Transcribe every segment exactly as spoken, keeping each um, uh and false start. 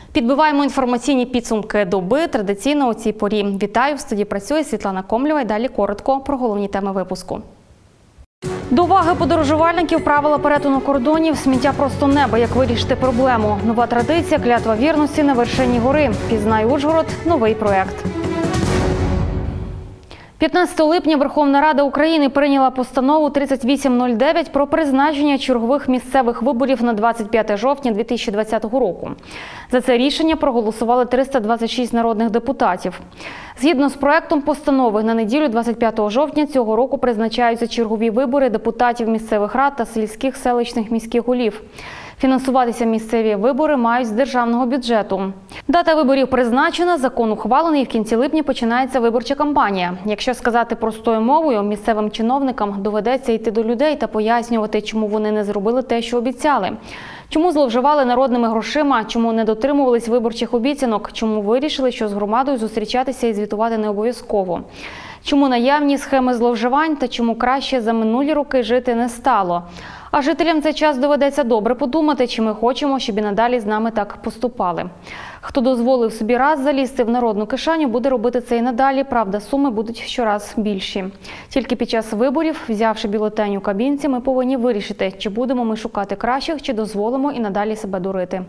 Підбиваємо інформаційні підсумки доби традиційно у цій порі. Вітаю, в студії працює Світлана Комлєва і далі коротко про головні теми випуску. До уваги подорожувальників правила перетину кордонів, сміття просто небо, як вирішити проблему. Нова традиція, клятва вірності на вершині гори. Пізнай Ужгород – новий проєкт. п'ятнадцятого липня Верховна Рада України прийняла постанову тридцять вісім нуль дев'ять про призначення чергових місцевих виборів на двадцять п'яте жовтня дві тисячі двадцятого року. За це рішення проголосували триста двадцять шість народних депутатів. Згідно з проектом постанови, на неділю двадцять п'ятого жовтня цього року призначаються чергові вибори депутатів місцевих рад та сільських, селищних, міських голів. Фінансуватися місцеві вибори мають з державного бюджету. Дата виборів призначена, закон ухвалений, і в кінці липня починається виборча кампанія. Якщо сказати простою мовою, місцевим чиновникам доведеться йти до людей та пояснювати, чому вони не зробили те, що обіцяли. Чому зловживали народними грошима, чому не дотримувались виборчих обіцянок, чому вирішили, що з громадою зустрічатися і звітувати не обов'язково. Чому наявні схеми зловживань та чому краще за минулі роки жити не стало. А жителям цей час доведеться добре подумати, чи ми хочемо, щоб і надалі з нами так поступали. Хто дозволив собі раз залізти в народну кишеню, буде робити це і надалі, правда, суми будуть щораз більші. Тільки під час виборів, взявши бюлетень у кабінці, ми повинні вирішити, чи будемо ми шукати кращих, чи дозволимо і надалі себе дурити.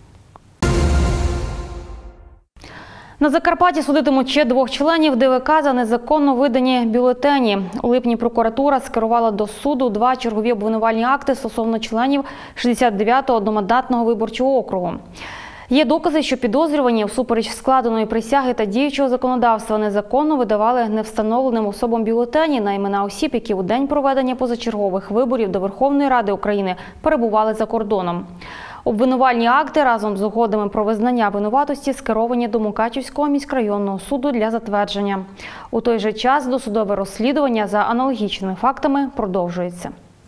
На Закарпатті судитимуть ще двох членів ДВК за незаконно видані бюлетені. У липні прокуратура скерувала до суду два чергові обвинувальні акти стосовно членів шістдесят дев'ятого одномандатного виборчого округу. Є докази, що підозрювані всупереч складеної присяги та діючого законодавства незаконно видавали невстановленим особам бюлетені на імена осіб, які у день проведення позачергових виборів до Верховної Ради України перебували за кордоном. Обвинувальні акти разом з угодами про визнання винуватості скеровані до Мукачівського міськрайонного суду для затвердження. У той же час досудове розслідування за аналогічними фактами продовжується.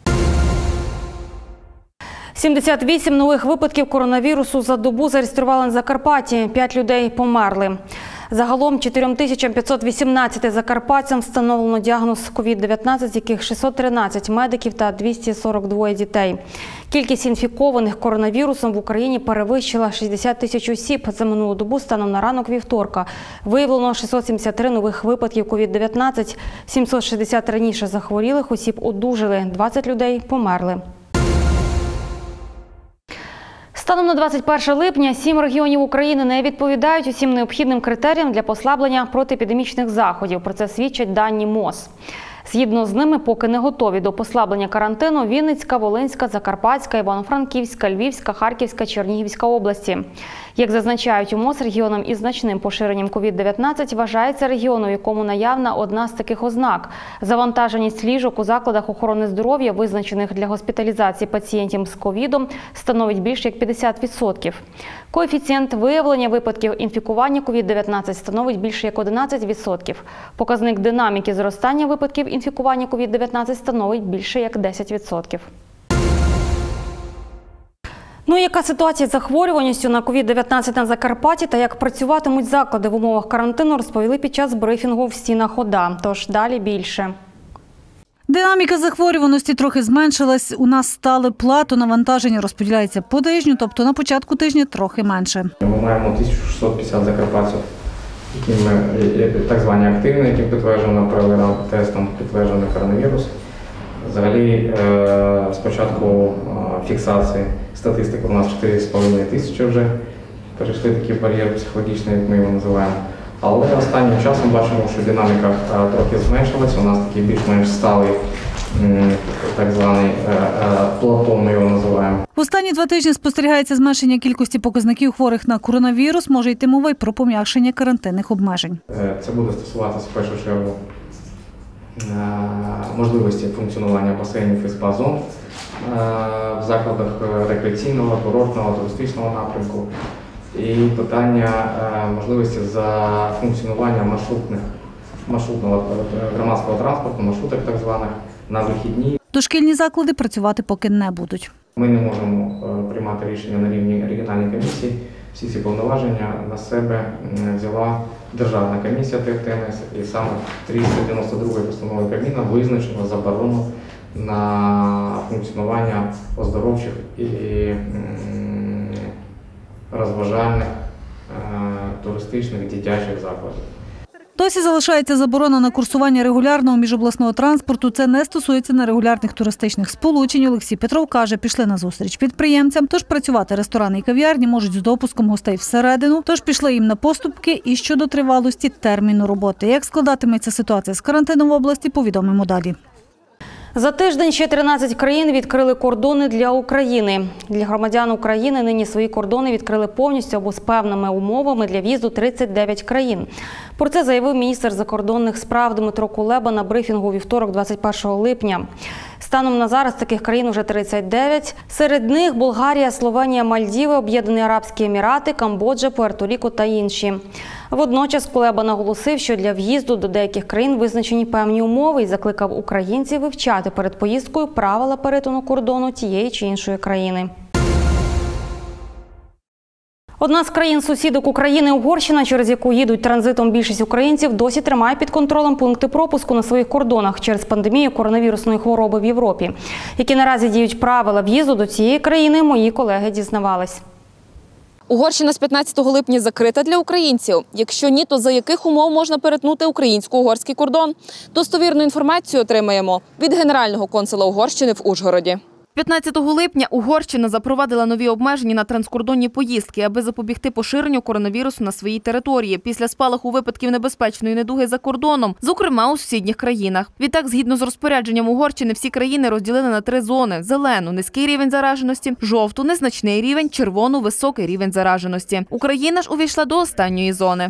сімдесят вісім нових випадків коронавірусу за добу зареєстрували на Закарпатті. П'ять людей померли. Загалом чотири тисячі п'ятсот вісімнадцять закарпатцям встановлено діагноз ковід дев'ятнадцять, з яких шістсот тринадцять медиків та двісті сорок два дітей. Кількість інфікованих коронавірусом в Україні перевищила шістдесят тисяч осіб. За минулу добу станом на ранок вівторка виявлено шістсот сімдесят три нових випадків ковід дев'ятнадцять, сімсот шістдесят раніше захворілих осіб одужали, двадцять людей померли. Станом на двадцять перше липня сім регіонів України не відповідають усім необхідним критеріям для послаблення протиепідемічних заходів. Про це свідчать дані МОЗ. Згідно з ними, поки не готові до послаблення карантину Вінницька, Волинська, Закарпатська, Івано-Франківська, Львівська, Харківська, Чернігівська області. Як зазначають у МОЗ, регіоном із значним поширенням ковід дев'ятнадцять вважається регіон, у якому наявна одна з таких ознак. Завантаженість ліжок у закладах охорони здоров'я, визначених для госпіталізації пацієнтів з ковідом, становить більше як п'ятдесят відсотків. Коефіцієнт виявлення випадків інфікування ковід дев'ятнадцять становить більше як одинадцять відсотків. Показник динаміки зростання випадків інфікування ковід дев'ятнадцять становить більше як десять відсотків. Ну і яка ситуація з захворюваністю на ковід дев'ятнадцять на Закарпатті та як працюватимуть заклади в умовах карантину, розповіли під час брифінгу в стінах ОДА. Тож далі більше. Динаміка захворюваності трохи зменшилась. У нас стали плату, навантаження розподіляється по тижню, тобто на початку тижня трохи менше. Ми маємо тисячу шістсот п'ятдесят закарпатців, які ми, так звані активні, які підтверджено перевіреним тестом підтверджений коронавірус. Взагалі, з початку фіксації статистики у нас чотири з половиною тисячі вже перейшли такий бар'єр психологічний, як ми його називаємо. Але останнім часом бачимо, що динаміка трохи зменшилась, у нас такий більш-менш сталий, так званий плато, ми його називаємо. В останні два тижні спостерігається зменшення кількості показників хворих на коронавірус, може йти мова й про пом'якшення карантинних обмежень. Це буде стосуватися в першу чергу можливості функціонування басейнів і спа-зон в закладах рекреаційного, курортного, туристичного напрямку. І питання можливості за функціонування маршрутних, маршрутного громадського транспорту, маршруток так званих, на вихідні. Дошкільні заклади працювати поки не будуть. Ми не можемо приймати рішення на рівні регіональної комісії. Всі ці повноваження на себе взяла Державна комісія Т Т Н С, і саме триста дев'яносто другою постановою Кабміну визначено заборону на функціонування оздоровчих і розважальних туристичних, дитячих закладів. Досі залишається заборона на курсування регулярного міжобласного транспорту. Це не стосується нерегулярних туристичних сполучень. Олексій Петров каже, пішли на зустріч підприємцям, тож працювати ресторани і кав'ярні можуть з допуском гостей всередину, тож пішли їм на поступки і щодо тривалості терміну роботи. Як складатиметься ситуація з карантином в області, повідомимо далі. За тиждень ще тринадцять країн відкрили кордони для України. Для громадян України нині свої кордони відкрили повністю або з певними умовами для в'їзду тридцять дев'ять країн. Про це заявив міністр закордонних справ Дмитро Кулеба на брифінгу у вівторок, двадцять першого липня. Станом на зараз таких країн вже тридцять дев'ять. Серед них Болгарія, Словенія, Мальдіви, Об'єднані Арабські Емірати, Камбоджа, Пуерто-Ріко та інші. Водночас Кулеба наголосив, що для в'їзду до деяких країн визначені певні умови і закликав українців вивчати перед поїздкою правила перетину кордону тієї чи іншої країни. Одна з країн-сусідок України, Угорщина, через яку їдуть транзитом більшість українців, досі тримає під контролем пункти пропуску на своїх кордонах через пандемію коронавірусної хвороби в Європі. Які наразі діють правила в'їзду до цієї країни, мої колеги дізнавались. Угорщина з п'ятнадцятого липня закрита для українців. Якщо ні, то за яких умов можна перетнути українсько-угорський кордон? Достовірну інформацію отримаємо від генерального консула Угорщини в Ужгороді. п'ятнадцятого липня Угорщина запровадила нові обмеження на транскордонні поїздки, аби запобігти поширенню коронавірусу на своїй території після спалаху випадків небезпечної недуги за кордоном, зокрема у сусідніх країнах. Відтак, згідно з розпорядженням Угорщини, всі країни розділили на три зони – зелену – низький рівень зараженості, жовту – незначний рівень, червону – високий рівень зараженості. Україна ж увійшла до останньої зони.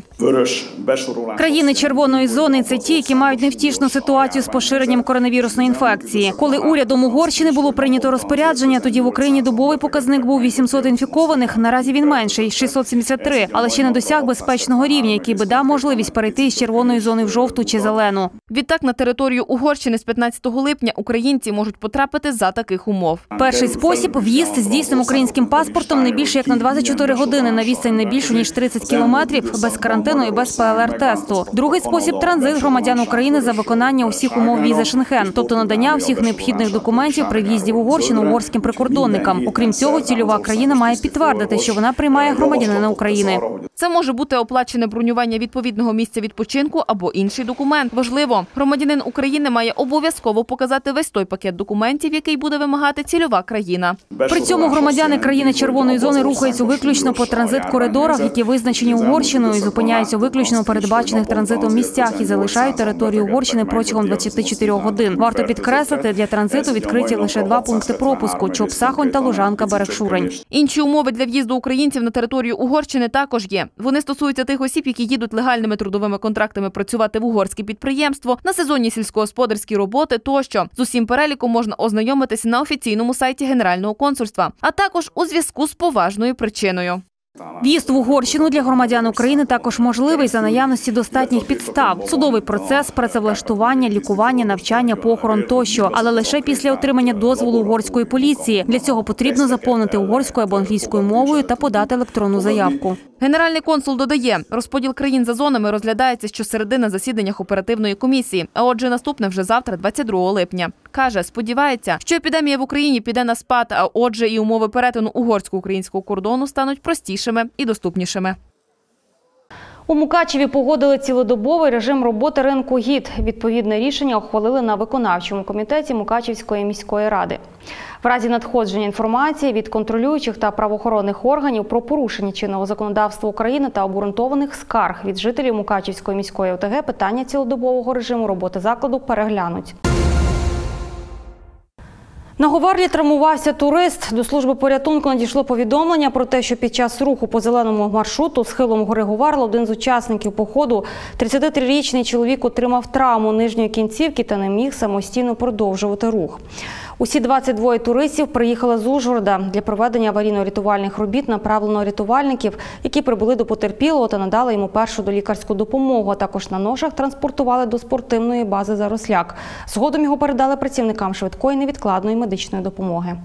Країни червоної зони – це ті, які мають невтішну ситуацію з поширенням коронавірусної інфекції. Коли урядом Угорщини було прийнято розпорядження, тоді в Україні добовий показник був вісімсот інфікованих, наразі він менший – шістсот сімдесят три, але ще не досяг безпечного рівня, який би дав можливість перейти з червоної зони в жовту чи зелену. Відтак на територію Угорщини з п'ятнадцятого липня українці можуть потрапити за таких умов. Перший спосіб – в'їзд з дійсним українським паспортом не більше як на двадцять чотири години, на відстань не більшу, ніж тридцять кілометрів, без карантину і без пе ел ер-тесту. Другий спосіб – транзит громадян України за виконання усіх умов візи Шенген, тобто надання всіх необхідних документів при в'їзді в Угорщину угорським прикордонникам. Окрім цього, цільова країна має підтвердити, що вона приймає громадянина України. Це може бути оплачене бронювання відповідного місця відпочинку або інший документ. Важливо, громадянин України має обов'язково показати весь той пакет документів, який буде вимагати цільова країна. При цьому громадяни країни червоної зони рухаються виключно по транзит-коридорах, які визначені Угорщиною, і зупиняються виключно у передбачених транзитом місцях і залишають територію Угорщини протягом двадцяти чотирьох годин. Варто підкреслити, для транзиту відкриті лише два пункти пропуску – Чоп-Сахонь та Лужанка-Берег-Шурень. Інші умови для в'їзду українців на територію Угорщини також є. Вони стосуються тих осіб, які їдуть легальними трудовими контрактами працювати в угорське підприємство, на сезонні сільськогосподарські роботи тощо. З усім переліком можна ознайомитися на офіційному сайті Генерального консульства, а також у зв'язку з поважною причиною. В'їзд в Угорщину для громадян України також можливий за наявності достатніх підстав. Судовий процес, працевлаштування, лікування, навчання, похорон тощо. Але лише після отримання дозволу угорської поліції. Для цього потрібно заповнити угорською або англійською мовою та подати електронну заявку. Генеральний консул додає, розподіл країн за зонами розглядається щосереди на засіданнях оперативної комісії, а отже наступне вже завтра, двадцять другого липня. Каже, сподівається, що епідемія в Україні піде на спад, а отже і умови перетину угорсько-українського кордону стануть простішими і доступнішими. У Мукачеві погодили цілодобовий режим роботи ринку ГІД. Відповідне рішення ухвалили на виконавчому комітеті Мукачевської міської ради. В разі надходження інформації від контролюючих та правоохоронних органів про порушення чинного законодавства України та обґрунтованих скарг від жителів Мукачевської міської о те ге питання цілодобового режиму роботи закладу переглянуть. На Говерлі травмувався турист. До служби порятунку надійшло повідомлення про те, що під час руху по зеленому маршруту схилом гори Говерла один з учасників походу, тридцятитрирічний чоловік, отримав травму нижньої кінцівки та не міг самостійно продовжувати рух. Усі двадцять двоє туристів приїхали з Ужгорода. Для проведення аварійно-рятувальних робіт направлено рятувальників, які прибули до потерпілого та надали йому першу долікарську допомогу, а також на ношах транспортували до спортивної бази «Заросляк». Згодом його передали працівникам швидкої невідкладної медичної допомоги.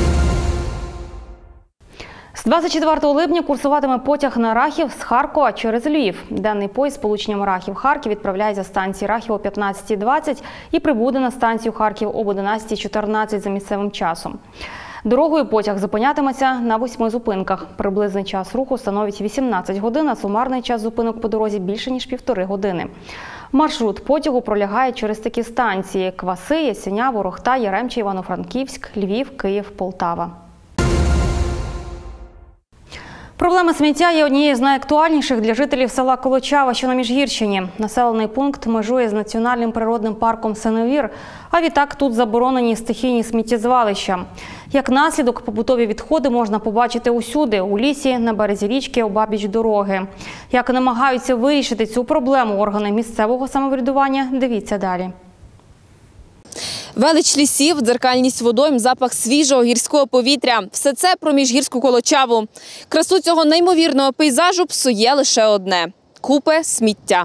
З двадцять четвертого липня курсуватиме потяг на Рахів з Харкова через Львів. Денний поїзд з полученням Рахів-Харків відправляється з станції Рахів о п'ятнадцятій двадцять і прибуде на станцію Харків об одинадцятій чотирнадцять за місцевим часом. Дорогою потяг зупинятиметься на восьми зупинках. Приблизний час руху становить вісімнадцять годин, а сумарний час зупинок по дорозі більше, ніж півтори години. Маршрут потягу пролягає через такі станції – Кваси, Ясеня, Ворохта, Яремче, Івано-Франківськ, Львів, Київ, Полтава. Проблема сміття є однією з найактуальніших для жителів села Колочава, що на Міжгірщині. Населений пункт межує з національним природним парком Синевір, а відтак тут заборонені стихійні сміттєзвалища. Як наслідок, побутові відходи можна побачити усюди – у лісі, на березі річки, обабіч дороги. Як намагаються вирішити цю проблему органи місцевого самоврядування – дивіться далі. Велич лісів, дзеркальність водойм, запах свіжого гірського повітря – все це про міжгірську Колочаву. Красу цього неймовірного пейзажу псує лише одне – купи сміття.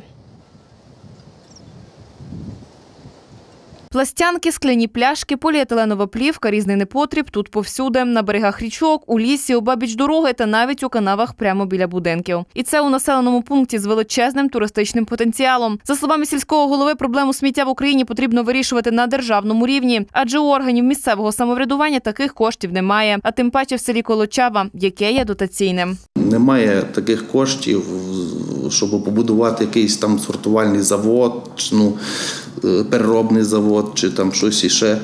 Пластянки, скляні пляшки, поліетиленова плівка, різний непотріб тут повсюди. На берегах річок, у лісі, обабіч дороги та навіть у канавах прямо біля будинків. І це у населеному пункті з величезним туристичним потенціалом. За словами сільського голови, проблему сміття в Україні потрібно вирішувати на державному рівні, адже у органів місцевого самоврядування таких коштів немає, а тим паче в селі Колочава, яке є дотаційним. Немає таких коштів, щоб побудувати якийсь там сортувальний завод, ну, переробний завод чи там щось іще.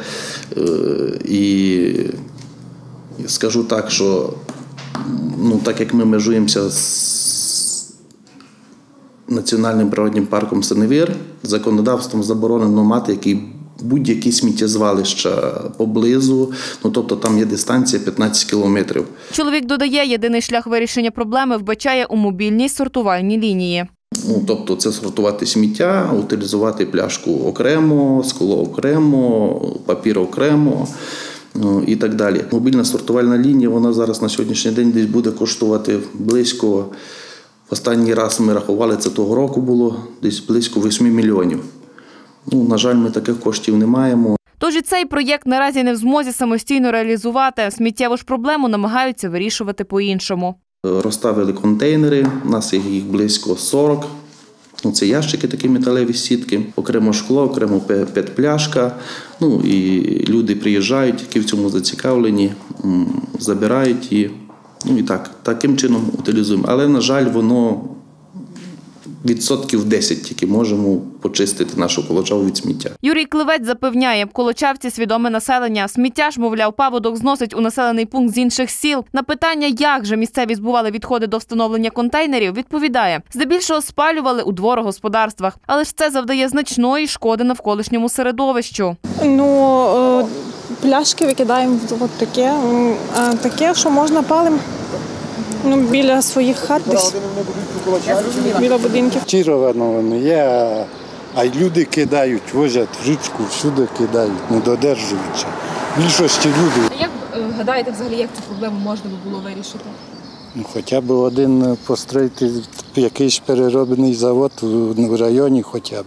І скажу так, що ну, так як ми межуємося з національним природним парком Синевір, законодавством заборонено мати який будь-які сміттєзвалища поблизу, ну тобто там є дистанція п'ятнадцять кілометрів. Чоловік додає, єдиний шлях вирішення проблеми вбачає у мобільній сортувальній лінії. Ну, тобто це сортувати сміття, утилізувати пляшку окремо, скло окремо, папір окремо ну, і так далі. Мобільна сортувальна лінія, вона зараз на сьогоднішній день десь буде коштувати близько, в останній раз ми рахували, це того року було, десь близько восьми мільйонів. Ну, на жаль, ми таких коштів не маємо. Тож і цей проєкт наразі не в змозі самостійно реалізувати. Сміттєву ж проблему намагаються вирішувати по-іншому. Розставили контейнери, у нас їх близько сорок. Це ящики, такі металеві сітки, окремо шкло, окремо пет-пляшка. Ну, і люди приїжджають, які в цьому зацікавлені, забирають її. Ну і так, таким чином утилізуємо. Але, на жаль, воно відсотків десять тільки можемо почистити нашу Колочаву від сміття. Юрій Кливець запевняє, колочавці свідоме населення. Сміття ж, мовляв, паводок зносить у населений пункт з інших сіл. На питання, як же місцеві збували відходи до встановлення контейнерів, відповідає, здебільшого спалювали у дворогосподарствах. Але ж це завдає значної шкоди навколишньому середовищу. Ну, пляшки викидаємо от таке, таке, що можна палим. Ну, біля своїх хат десь, біля будинків. Чіровано воно є, а й люди кидають, возять в річку, всюди кидають, не додержуючи. Більшості люди. Як гадаєте взагалі, як цю проблему можна було вирішити? Ну, хоча б один построїти якийсь переробний завод в районі хоча б.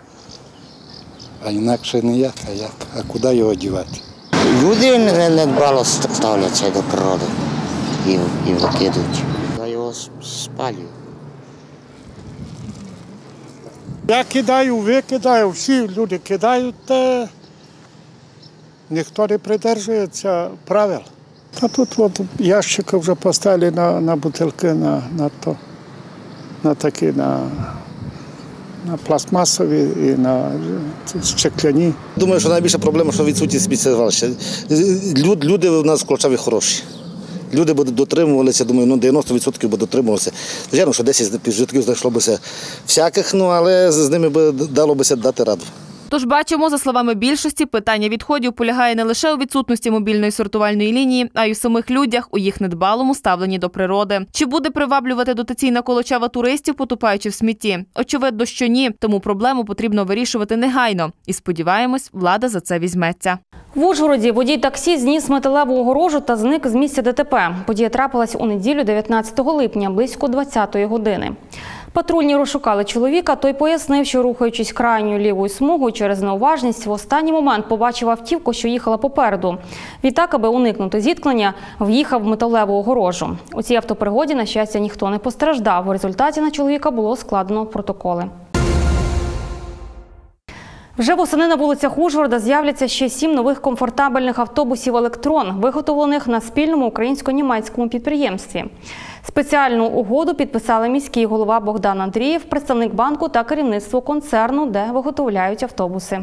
А інакше ніяк, а як? А куди його дівати? Люди недбало ставляться до природи. І, і викидують. Я його спалюю. Я кидаю, викидаю, всі люди кидають, та ніхто не придержується правил. Та тут от ящики вже поставили на, на бутилки, на, на, то, на такі, на, на пластмасові і на стекляні. Думаю, що найбільша проблема, що відсутність сміттєзвалища. Люди у нас в Колочаві хороші. Люди б дотримувалися, думаю, ну дев'яносто відсотків би дотримувалися. Звичайно, що десять відсотків знайшло бися всяких, ну, але з ними б дало бися дати раду. Тож бачимо, за словами більшості, питання відходів полягає не лише у відсутності мобільної сортувальної лінії, а й у самих людях, у їх недбалому ставленні до природи. Чи буде приваблювати дотаційна Колочава туристів, потупаючи в смітті? Очевидно, що ні, тому проблему потрібно вирішувати негайно. І сподіваємось, влада за це візьметься. В Ужгороді водій таксі зніс металеву огорожу та зник з місця ДТП. Подія трапилась у неділю дев'ятнадцятого липня, близько двадцятої години. Патрульні розшукали чоловіка, той пояснив, що рухаючись крайньою лівою смугою через неуважність, в останній момент побачив автівку, що їхала попереду. Відтак, аби уникнути зіткнення, в'їхав в металеву огорожу. У цій автопригоді, на щастя, ніхто не постраждав. В результаті на чоловіка було складено протоколи. Вже восени на вулицях Ужгорода з'являться ще сім нових комфортабельних автобусів «Електрон», виготовлених на спільному українсько-німецькому підприємстві. Спеціальну угоду підписали міський голова Богдан Андрієв, представник банку та керівництво концерну, де виготовляють автобуси.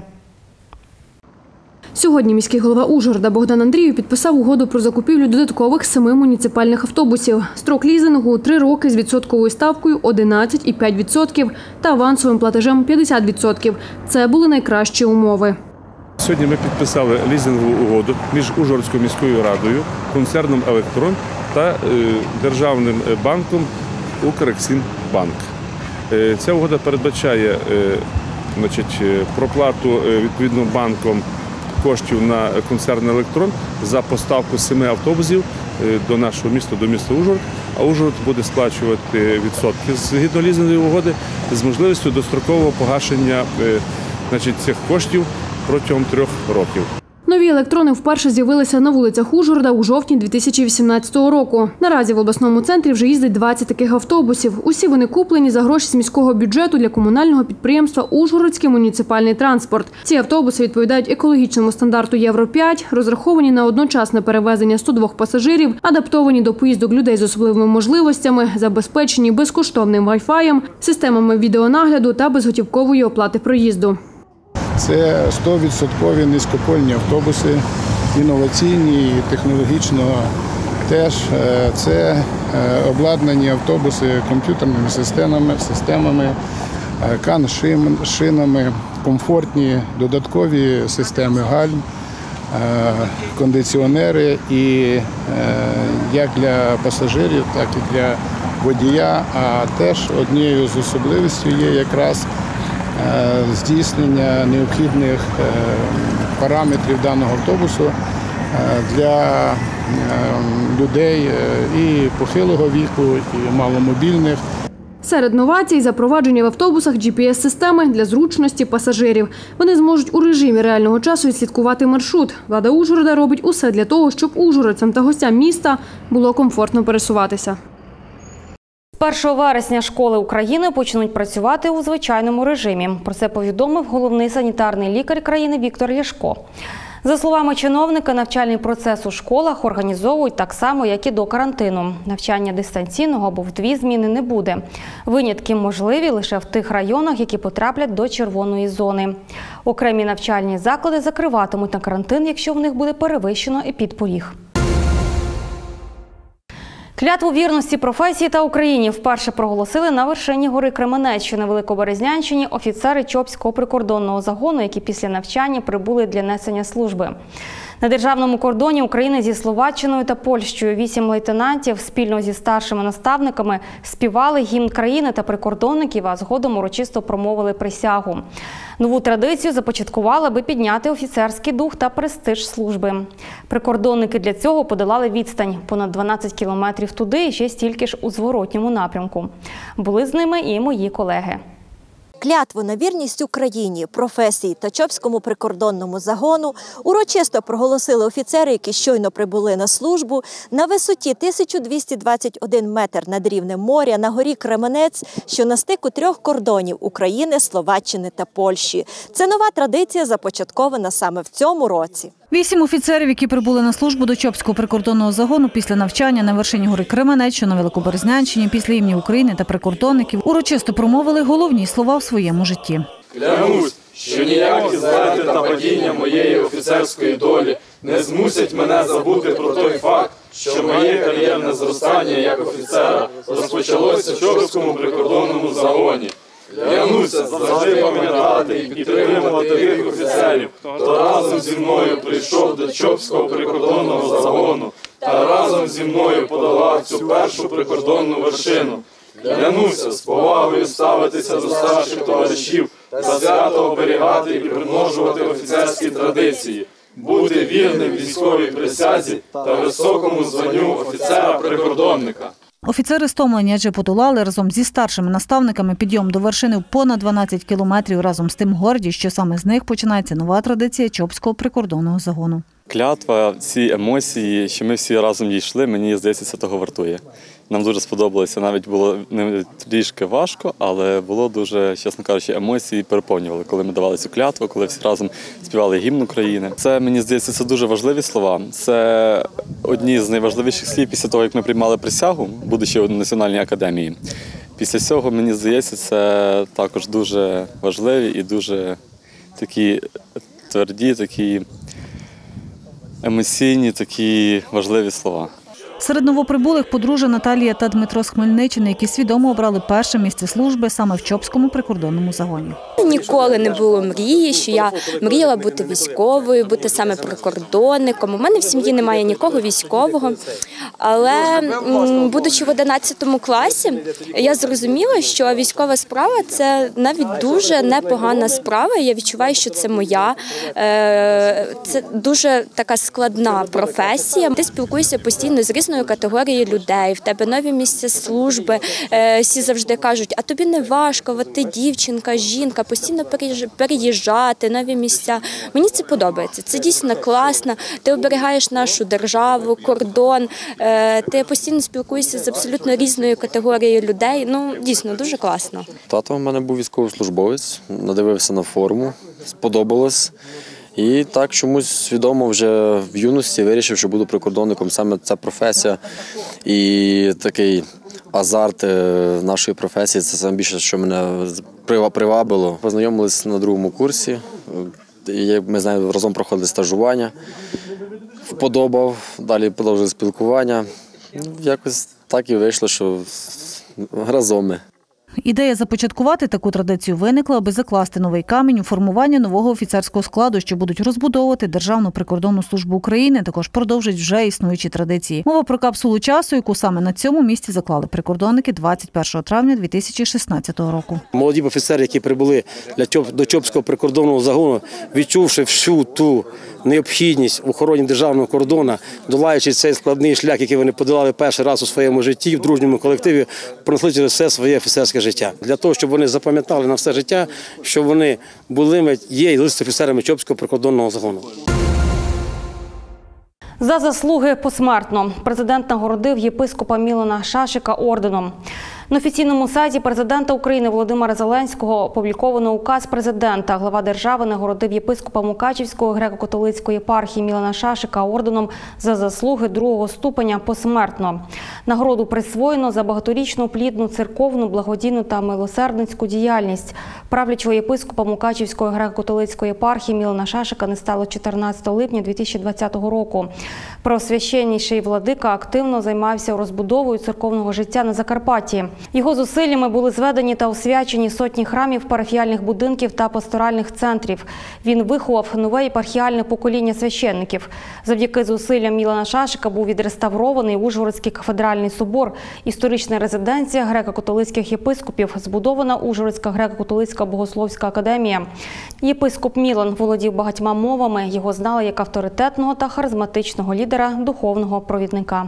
Сьогодні міський голова Ужгорода Богдан Андрієв підписав угоду про закупівлю додаткових семи муніципальних автобусів. Строк лізингу – три роки з відсотковою ставкою одинадцять і п'ять десятих відсотка та авансовим платежем п'ятдесят відсотків. Це були найкращі умови. Сьогодні ми підписали лізингову угоду між Ужгородською міською радою, концерном «Електрон» та державним банком «Укрексімбанк». Ця угода передбачає значить, проплату відповідно банком коштів на концерн «Електрон» за поставку семи автобусів до нашого міста, до міста Ужгород, а Ужгород буде сплачувати відсотки згідно лізингової угоди з можливістю дострокового погашення значить, цих коштів протягом трьох років. Нові електрони вперше з'явилися на вулицях Ужгорода у жовтні дві тисячі вісімнадцятого року. Наразі в обласному центрі вже їздить двадцять таких автобусів. Усі вони куплені за гроші з міського бюджету для комунального підприємства «Ужгородський муніципальний транспорт». Ці автобуси відповідають екологічному стандарту Євро п'ять, розраховані на одночасне перевезення сто двох пасажирів, адаптовані до поїздок людей з особливими можливостями, забезпечені безкоштовним вай-фаєм, системами відеонагляду та безготівкової оплати проїзду. Це сто відсотків низькопольні автобуси, інноваційні і технологічно теж. Це обладнані автобуси комп'ютерними системами, системами, кан-шинами, комфортні додаткові системи гальм, кондиціонери і як для пасажирів, так і для водія. А теж однією з особливостей є якраз здійснення необхідних параметрів даного автобусу для людей і похилого віку, і маломобільних. Серед новацій – запровадження в автобусах джі пі ес-системи для зручності пасажирів. Вони зможуть у режимі реального часу відслідкувати маршрут. Влада Ужгорода робить усе для того, щоб ужгородцям та гостям міста було комфортно пересуватися. З першого вересня школи України почнуть працювати у звичайному режимі. Про це повідомив головний санітарний лікар країни Віктор Ляшко. За словами чиновника, навчальний процес у школах організовують так само, як і до карантину. Навчання дистанційного або в дві зміни не буде. Винятки можливі лише в тих районах, які потраплять до червоної зони. Окремі навчальні заклади закриватимуть на карантин, якщо в них буде перевищено епідпоріг. Клятву вірності професії та Україні вперше проголосили на вершині гори Кременець, що на Великоберезнянщині, офіцери Чопського прикордонного загону, які після навчання прибули для несення служби. На державному кордоні України зі Словаччиною та Польщею вісім лейтенантів спільно зі старшими наставниками співали гімн країни та прикордонників, а згодом урочисто промовили присягу. Нову традицію започаткували, аби підняти офіцерський дух та престиж служби. Прикордонники для цього подолали відстань – понад дванадцять кілометрів туди і ще стільки ж у зворотньому напрямку. Були з ними і мої колеги. Клятву на вірність Україні, професії та Чопському прикордонному загону урочисто проголосили офіцери, які щойно прибули на службу на висоті тисяча двісті двадцять один метр над рівнем моря на горі Кременець, що на стику трьох кордонів – України, Словаччини та Польщі. Це нова традиція, започаткована саме в цьому році. Вісім офіцерів, які прибули на службу до Чопського прикордонного загону після навчання на вершині гори Кременець, що на Великоберезнянщині, після імені України та прикордонників, урочисто промовили головні слова в своєму житті. Клянусь, що ніякі злети та падіння моєї офіцерської долі не змусять мене забути про той факт, що моє кар'єрне зростання як офіцера розпочалося в Чопському прикордонному загоні. Клянуся завжди пам'ятати і підтримувати тих офіцерів, хто разом зі мною прийшов до Чопського прикордонного загону та разом зі мною подолав цю першу прикордонну вершину. Клянуся з повагою ставитися до старших товаришів та свято оберігати і примножувати офіцерські традиції, бути вірним військовій присязі та високому званню офіцера-прикордонника. Офіцери стомлені, адже подолали разом зі старшими наставниками підйом до вершини в понад дванадцять кілометрів, разом з тим горді, що саме з них починається нова традиція Чопського прикордонного загону. клятва, ці емоції, що ми всі разом дійшли, мені здається, це того вартує. Нам дуже сподобалося, навіть було не трішки важко, але було дуже, чесно кажучи, емоції переповнювали, коли ми давали цю клятву, коли всі разом співали гімн України. Це, мені здається, це дуже важливі слова. Це одні з найважливіших слів після того, як ми приймали присягу, будучи в Національній академії. Після цього, мені здається, це також дуже важливі і дуже такі тверді, такі емоційні, такі важливі слова. Серед новоприбулих подружжя Наталія та Дмитро з Хмельниччини, які свідомо обрали перше місце служби саме в Чопському прикордонному загоні. Ніколи не було мрії, що я мріяла бути військовою, бути саме прикордонником. У мене в сім'ї немає нікого військового. Але, будучи в одинадцятому класі, я зрозуміла, що військова справа – це навіть дуже непогана справа. Я відчуваю, що це моя. Це дуже така складна професія. Ти спілкуєшся постійно з різною категорією людей, в тебе нові місця служби. Всі завжди кажуть, а тобі не важко, от ти дівчинка, жінка, постійно переїжджати, нові місця. Мені це подобається, це дійсно класно. Ти оберігаєш нашу державу, кордон, ти постійно спілкуєшся з абсолютно різною категорією людей. Ну, дійсно, дуже класно. Тато в мене був військовослужбовець, надивився на форму, сподобалось. І так чомусь свідомо вже в юності вирішив, що буду прикордонником. Саме ця професія і такий азарт нашої професії – це саме більше, що мене привабило. Познайомились на другому курсі, ми з нею разом проходили стажування, вподобав, далі продовжили спілкування. Якось так і вийшло, що разом ми. Ідея започаткувати таку традицію виникла, аби закласти новий камінь у формування нового офіцерського складу, що будуть розбудовувати Державну прикордонну службу України, також продовжать вже існуючі традиції. Мова про капсулу часу, яку саме на цьому місці заклали прикордонники двадцять першого травня дві тисячі шістнадцятого року. Молоді офіцери, які прибули до Чопського прикордонного загону, відчувши всю ту необхідність в охороні державного кордону, долаючи цей складний шлях, який вони подолали перший раз у своєму житті, в дружньому колективі, пронесли через все своє офіцерське життя. Для того, щоб вони запам'ятали на все життя, що вони були, є і лист офіцерами Чопського прикордонного загону. За заслуги посмертно президент нагородив єпископа Мілана Шашика орденом. На офіційному сайті президента України Володимира Зеленського опубліковано указ президента. Глава держави нагородив єпископа Мукачівської греко-католицької єпархії Мілана Шашика орденом за заслуги другого ступеня посмертно. Нагороду присвоєно за багаторічну плідну церковну, благодійну та милосердницьку діяльність. Правлячого єпископа Мукачівської греко-католицької єпархії Мілана Шашика не стало чотирнадцятого липня дві тисячі двадцятого року. Преосвященніший владика активно займався розбудовою церковного життя на Закарпатті. Його зусиллями були зведені та освячені сотні храмів, парафіяльних будинків та пасторальних центрів. Він виховав нове єпархіальне покоління священників. Завдяки зусиллям Мілана Шашика був відреставрований Ужгородський кафедральний собор, історична резиденція греко-католицьких єпископів, збудована Ужгородська греко-католицька богословська академія. Єпископ Мілан володів багатьма мовами, його знали як авторитетного та харизматичного лідера, духовного провідника.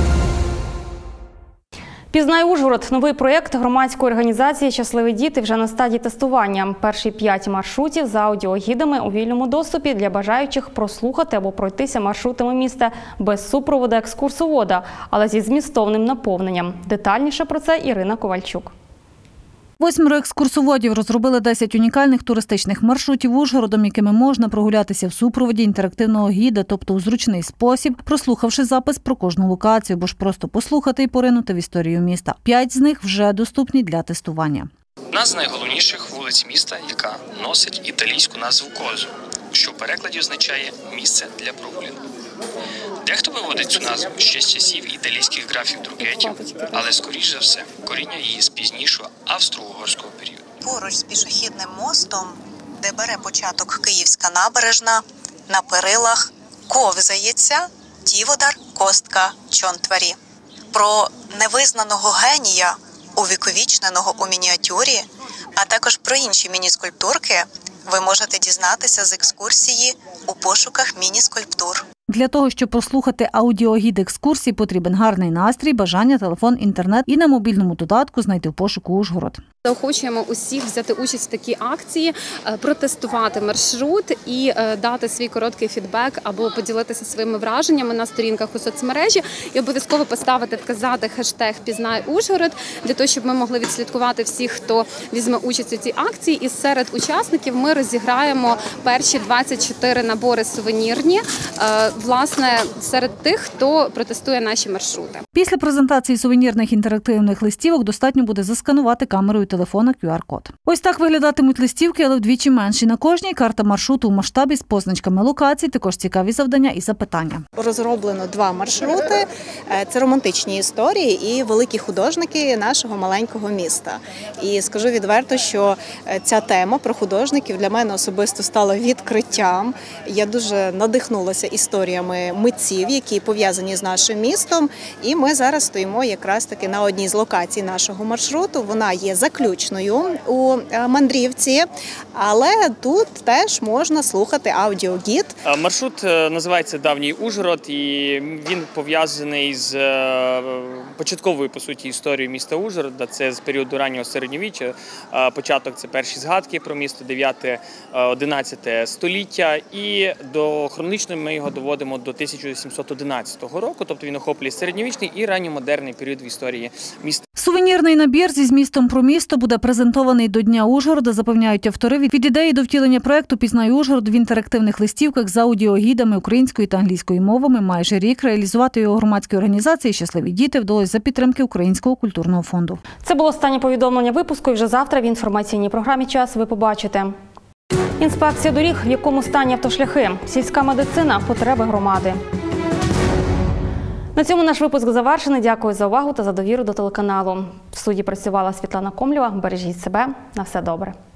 «Пізнай Ужгород» – новий проєкт громадської організації «Щасливі діти» вже на стадії тестування. Перші п'ять маршрутів за аудіогідами у вільному доступі для бажаючих прослухати або пройтися маршрутами міста без супроводу екскурсовода, але зі змістовним наповненням. Детальніше про це Ірина Ковальчук. Восьмеро екскурсоводів розробили десять унікальних туристичних маршрутів Ужгородом, якими можна прогулятися в супроводі інтерактивного гіда, тобто у зручний спосіб, прослухавши запис про кожну локацію, або ж просто послухати і поринути в історію міста. П'ять з них вже доступні для тестування. Одна з найголовніших вулиць міста, яка носить італійську назву Козу, що в перекладі означає «місце для прогулянок». Дехто виводить цю назву ще з часів італійських графів Друкетів, але, скоріш за все, коріння її з пізнішого австро-угорського періоду. Поруч з пішохідним мостом, де бере початок Київська набережна, на перилах ковзається Тіводар Костка Чонтварі. Про невизнаного генія, увіковічненого у мініатюрі, а також про інші міні-скульптурки ви можете дізнатися з екскурсії «У пошуках міні-скульптур». Для того, щоб прослухати аудіогід екскурсій, потрібен гарний настрій, бажання, телефон, інтернет і на мобільному додатку знайти в пошуку Ужгород. Заохочуємо усіх взяти участь в такій акції, протестувати маршрут і дати свій короткий фідбек або поділитися своїми враженнями на сторінках у соцмережі і обов'язково поставити, вказати хештег «Пізнай Ужгород» для того, щоб ми могли відслідкувати всіх, хто візьме участь у цій акції. І серед учасників ми розіграємо перші двадцять чотири набори сувенірні, власне, серед тих, хто протестує наші маршрути. Після презентації сувенірних інтерактивних листівок достатньо буде засканувати камерою телефона ку ар код. Ось так виглядатимуть листівки, але вдвічі менші. На кожній карта маршруту у масштабі з позначками локацій, також цікаві завдання і запитання. Розроблено два маршрути. Це романтичні історії і великі художники нашого маленького міста. І скажу відверто, що ця тема про художників для мене особисто стала відкриттям. Я дуже надихнулася історіями митців, які пов'язані з нашим містом. І ми зараз стоїмо якраз таки на одній з локацій нашого маршруту. Вона є заключною у мандрівці, але тут теж можна слухати аудіогід. Маршрут називається «Давній Ужгород» і він пов'язаний з початковою, по суті, історією міста Ужгорода. Це з періоду раннього середньовіччя. Початок – це перші згадки про місто, дев'яте-одинадцяте століття. І до хронологічної ми його доводимо до тисяча сімсот одинадцятого року, тобто він охоплює середньовічний і ранньомодерний період в історії міста. Сувенірний набір зі змістом про місто буде презентований до Дня Ужгорода, запевняють автори. Від ідеї до втілення проєкту «Пізнай Ужгород» в інтерактивних листівках з аудіогідами українською та англійською мовами майже рік. Реалізувати його громадській організації «Щасливі діти» вдалося за підтримки Українського культурного фонду. Це було останнє повідомлення випуску, і вже завтра в інформаційній програмі «Час» ви побачите. Інспекція доріг, в якому стані автошляхи, сільська медицина, потреби громади. На цьому наш випуск завершений. Дякую за увагу та за довіру до телеканалу. В студії працювала Світлана Комлєва. Бережіть себе. На все добре.